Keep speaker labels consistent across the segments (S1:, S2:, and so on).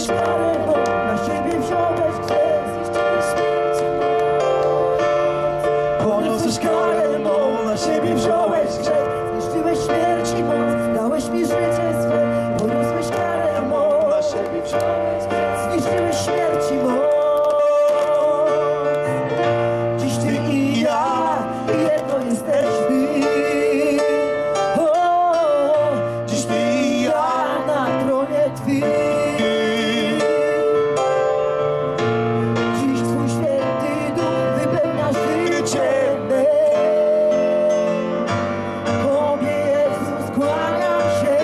S1: Zniszczyłeś karę, bo na siebie wziąłeś grzech. Poniosłeś karę, bo na siebie wziąłeś grzech. Zniszczyłeś śmierć i moc, dałeś mi życie swe. Poniosłeś karę, bo na siebie wziąłeś grzech. Zniszczyłeś śmierć i moc. Dziś ty i ja, jedno jesteśmy. Dziś ty i ja na tronie Twym. Dziś Twój święty duch wypełnia życie me. Tobie, Jezus, kłaniam się.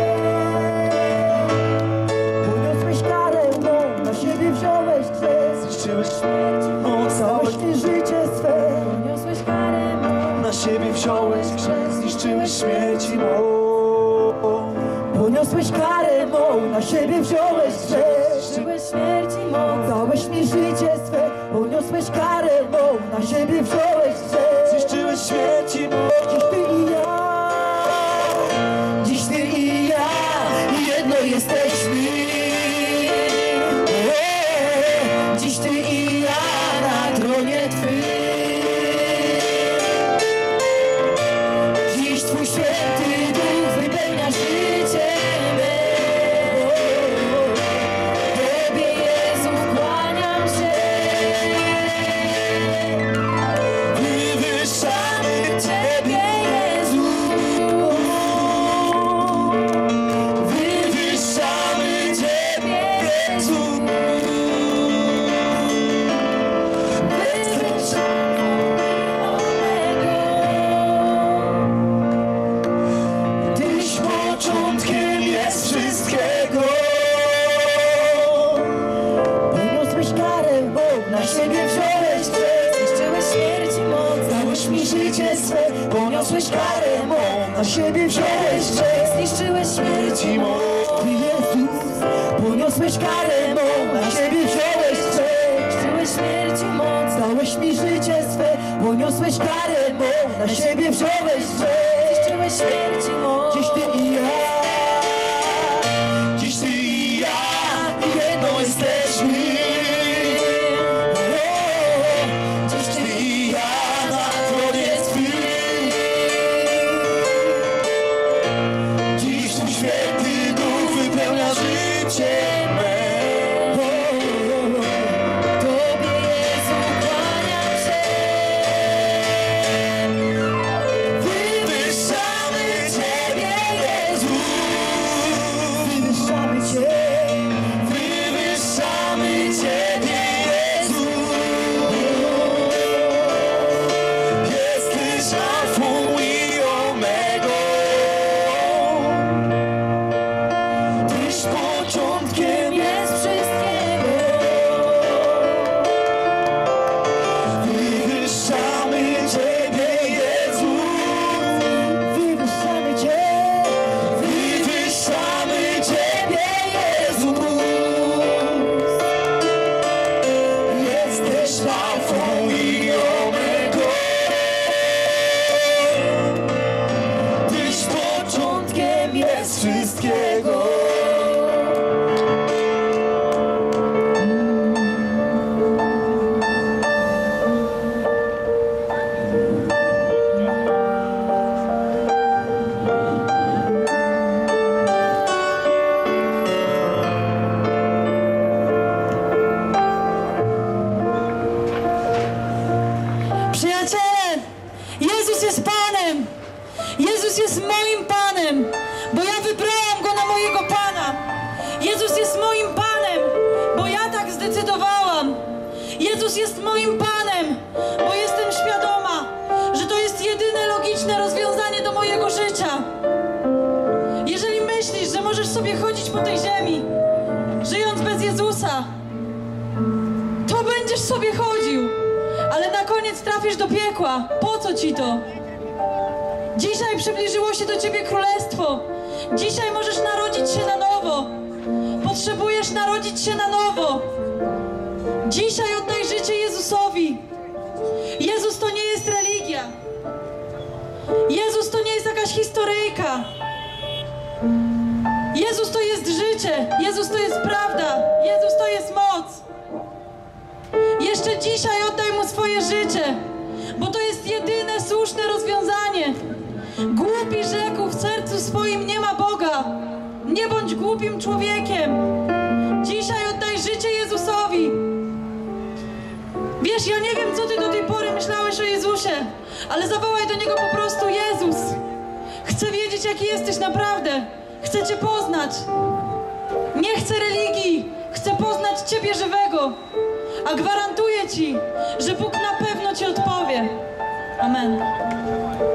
S1: Poniosłeś karę mą, na siebie wziąłeś grzech. Zniszczyłeś śmierć i moc, dałeś mi życie swe. Poniosłeś karę mą, na siebie wziąłeś grzech. Zniszczyłeś śmierć i moc. Poniosłeś karę mą, na siebie wziąłeś grzech. Zniszczyłeś śmierć i moc, dałeś mi życie swe. Poniosłeś karę mą, na siebie wziąłeś grzech. Zniszczyłeś śmierć i moc. Dziś ty i ja, dziś ty i ja, jedno jesteśmy. Dziś ty i ja na tronie Twym. Dziś Twój święty duch wypełnia życie me. Tobie, Jezu, kłaniam się. Wywyższamy Ciebie, Jezu. Wywyższamy Ciebie, Jezu. Tyś początkiem jest wszystkiego. Poniosłeś karę, bo na siebie wziąłeś grzech. Zniszczyłeś śmierć i moc, dałeś mi życie swe. Poniosłeś karę mą, na siebie wziąłeś grzech. Zniszczyłeś śmierć i moc. Ty, Jezus, poniosłeś karę mą, na siebie wziąłeś grzech. Zniszczyłeś śmierć i moc, dałeś mi życie swe. Poniosłeś karę mą, na siebie wziąłeś grzech. Zniszczyłeś śmierć i moc. Dziś ty i ja, dziś ty i ja, jedno jesteśmy. Dziś ty i ja na tronie Twym. Dziś Twój święty duch wypełnia życie me. Tobie, Jezu, kłaniam się. Wywyższamy Ciebie, Jezu. Wywyższamy Cię. Wywyższamy Ciebie, Jezu. Jesteś Alfą i Omegą. Tyś początkiem jest wszystkiego. Wywyższamy Ciebie, Jezu. Wywyższamy Cię. Wywyższamy Ciebie, Jezu. Jesteś Alfą i Omegą. Tyś początkiem jest wszystkiego.
S2: Przyjaciele, Jezus jest Panem. Jezus jest moim Panem, bo ja wybrałam Go na mojego Pana. Jezus jest moim Panem, bo ja tak zdecydowałam. Jezus jest moim Panem, bo jestem świadoma, że to jest jedyne logiczne rozwiązanie do mojego życia. Jeżeli myślisz, że możesz sobie chodzić po tej ziemi, żyjąc bez Jezusa, to będziesz sobie chodził, ale na koniec trafisz do piekła. Po co ci to? Dzisiaj przybliżyło się do ciebie królestwo. Dzisiaj możesz narodzić się na nowo. Potrzebujesz narodzić się na nowo. Dzisiaj oddaj życie Jezusowi. Jezus to nie jest religia. Jezus to nie jest jakaś historyjka. Jezus to jest życie, Jezus to jest prawda, Jezus to jest moc. Jeszcze dzisiaj oddaj Mu swoje życie, bo to jest jedyne słuszne rozwiązanie. Głupi rzekł w sercu swoim: nie ma Boga. Nie bądź głupim człowiekiem. Dzisiaj oddaj życie Jezusowi. Wiesz, ja nie wiem, co ty do tej pory myślałeś o Jezusie, ale zawołaj do Niego po prostu: Jezus, chcę wiedzieć, jaki jesteś naprawdę. Chcę Cię poznać. Nie chcę religii. Chcę poznać Ciebie żywego. A gwarantuję Ci, że Bóg na pewno Ci odpowie. Amen.